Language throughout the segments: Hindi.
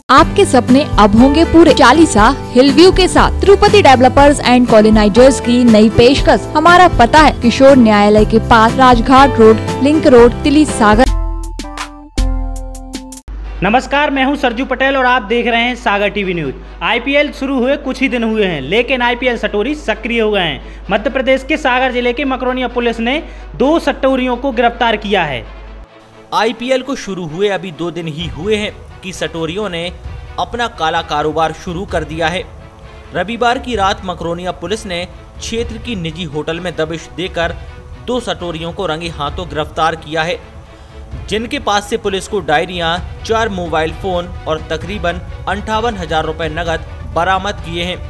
आपके सपने अब होंगे पूरे। चालीसा हिल व्यू के साथ तिरुपति डेवलपर्स एंड कॉलोनाइजर्स की नई पेशकश। हमारा पता है किशोर न्यायालय के पास, Rajghat road, link road, Tili Sagar. नमस्कार, मैं हूं सरजू पटेल और आप देख रहे हैं सागर टीवी न्यूज। आईपीएल शुरू हुए कुछ ही दिन हुए हैं, लेकिन आईपीएल सटोरी सक्रिय हो गए हैं। मध्य प्रदेश के सागर जिले के मकरोनिया पुलिस ने 2 सटोरियों को गिरफ्तार किया है। आईपीएल को शुरू हुए अभी 2 दिन ही हुए हैं कि सटोरियों ने अपना काला कारोबार शुरू कर दिया है। रविवार की रात मकरोनिया पुलिस ने क्षेत्र की निजी होटल में दबिश देकर 2 सटोरियों को रंगे हाथों गिरफ्तार किया है, जिनके पास से पुलिस को डायरियां, 4 मोबाइल फोन और तकरीबन 58,000 रुपए नकद बरामद किए हैं।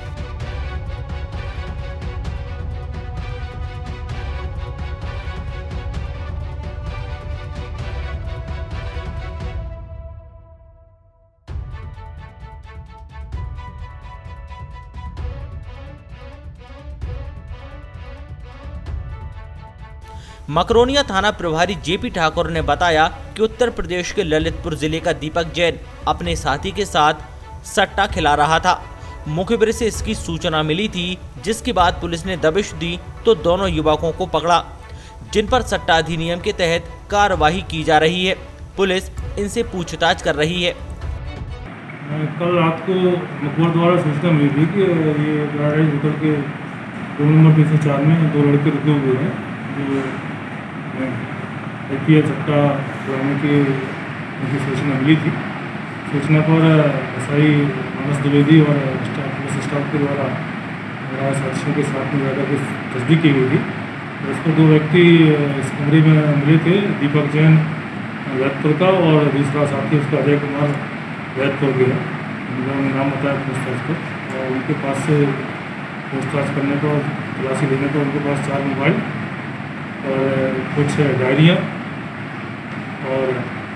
मकरोनिया थाना प्रभारी जेपी ठाकुर ने बताया कि उत्तर प्रदेश के ललितपुर जिले का दीपक जैन अपने साथी के साथ सट्टा खिला रहा था। मुखबिर से इसकी सूचना मिली थी, जिसके बाद पुलिस ने दबिश दी तो दोनों युवकों को पकड़ा, जिन पर सट्टा अधिनियम के तहत कार्रवाई की जा रही है। पुलिस इनसे पूछताछ कर रही है। कल रात को मुखबिर द्वारा सूचना मिली थी कि ये पैराडाइज होटल के रूम नंबर 304 में 2 लड़के रुके हुए हैं जो आईपीएल सट्टा खिलाने की उनकी सूचना मिली थी। सूचना पर एसआई मानस द्विवेदी और पुलिस स्टाफ के द्वारा साथियों के साथ में जाकर के तस्दीक की गई थी। तो इस पर 2 व्यक्ति इस कमरे में मिले थे, दीपक जैन वैदपुर का और दूसरा साथी उसका अजय कुमार वैदपुर के है। उन्होंने नाम बताया पूछताछ को, और उनके पास से पूछताछ करने पर, तलाशी लेने पर उनके पास 4 मोबाइल और कुछ डायरियाँ और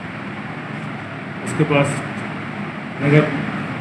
उसके पास नगद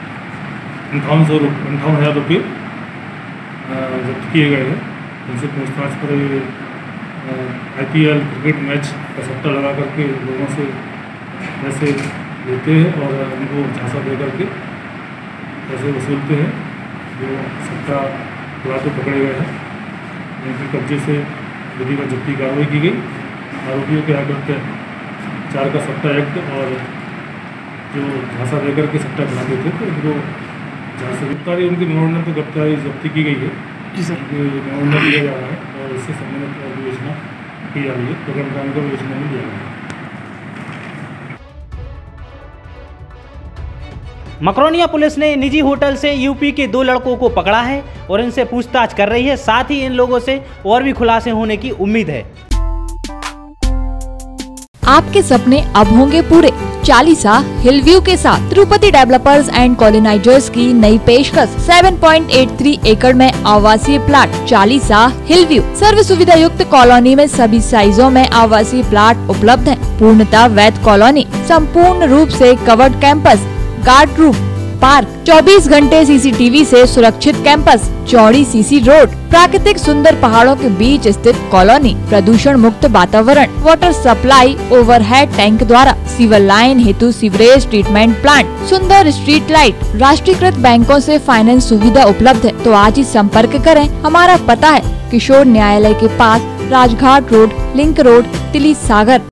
58,000 रुपये जब्त किए गए हैं। उनसे पूछताछ पर आईपीएल क्रिकेट मैच का सट्टा लगा करके लोगों से पैसे लेते हैं और उनको झांसा दे करके पैसे वसूलते हैं। जो सट्टा खिलाते पकड़े गए हैं, उनके कब्जे से विधि का जब्ती कार्रवाई की गई। आरोपियों के आगे 4 का सट्टा एक्ट और जो झांसा देकर के सट्टा खिलाते थे तो उनको झांसा गिरफ्तारी, उनकी मेमोरेंडम पर गिरफ्तारी जब्ती की गई है। मेमोरेंडम लिया जा रहा है और इससे संबंधित विवेचना की जा रही है। प्रकरण का विवेचना में लिया गया है। मकरोनिया पुलिस ने निजी होटल से यूपी के 2 लड़कों को पकड़ा है और इनसे पूछताछ कर रही है। साथ ही इन लोगों से और भी खुलासे होने की उम्मीद है। आपके सपने अब होंगे पूरे। चालीसा हिल व्यू के साथ तिरुपति डेवलपर्स एंड कॉलोनाइजर्स की नई पेशकश। 7.83 एकड़ में आवासीय प्लाट। चालीसा हिल व्यू सर्व सुविधा युक्त कॉलोनी में सभी साइजों में आवासीय प्लाट उपलब्ध हैं। पूर्णतः वैध कॉलोनी, संपूर्ण रूप से covered campus, guard room, park, 24 घंटे सीसीटीवी से सुरक्षित कैंपस, चौड़ी सीसी रोड, प्राकृतिक सुंदर पहाड़ों के बीच स्थित कॉलोनी, प्रदूषण मुक्त वातावरण, वाटर सप्लाई ओवरहेड टैंक द्वारा, सीवर लाइन हेतु सीवरेज ट्रीटमेंट प्लांट, सुंदर स्ट्रीट लाइट, राष्ट्रीयकृत बैंकों से फाइनेंस सुविधा उपलब्ध है। तो आज ही संपर्क करें। हमारा पता है किशोर न्यायालय के पास, Rajghat road, link road, Tili सागर।